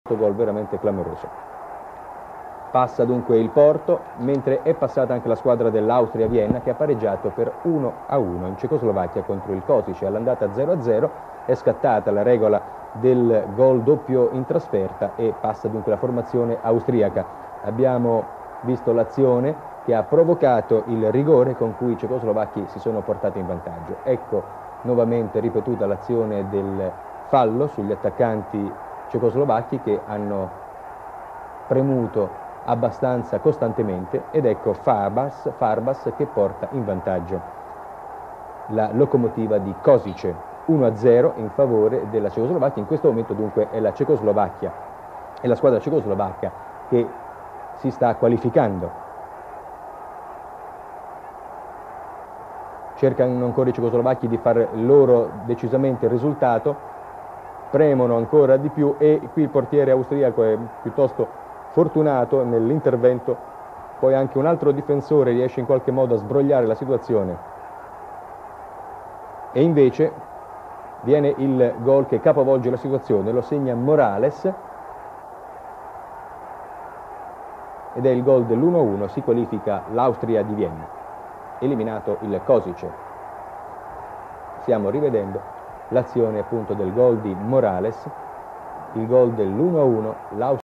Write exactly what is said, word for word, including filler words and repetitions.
gol veramente clamoroso. Passa dunque il Porto, mentre è passata anche la squadra dell'Austria Vienna, che ha pareggiato per uno a uno in Cecoslovacchia contro il Košice. All'andata zero a zero è scattata la regola del gol doppio in trasferta e passa dunque la formazione austriaca. Abbiamo visto l'azione che ha provocato il rigore con cui i cecoslovacchi si sono portati in vantaggio. Ecco nuovamente ripetuta l'azione del fallo sugli attaccanti cecoslovacchi che hanno premuto abbastanza costantemente, ed ecco Farbas, Farbas che porta in vantaggio la locomotiva di Košice, uno a zero in favore della Cecoslovacchia. In questo momento dunque è la Cecoslovacchia, è la squadra cecoslovacca che si sta qualificando. Cercano ancora i cecoslovacchi di fare loro decisamente il risultato, premono ancora di più, e qui il portiere austriaco è piuttosto fortunato nell'intervento, poi anche un altro difensore riesce in qualche modo a sbrogliare la situazione e invece viene il gol che capovolge la situazione, lo segna Morales ed è il gol dell'uno a uno, si qualifica l'Austria di Vienna, eliminato il Košice. Stiamo rivedendo l'azione appunto del gol di Morales, il gol dell'uno a uno, l'Austria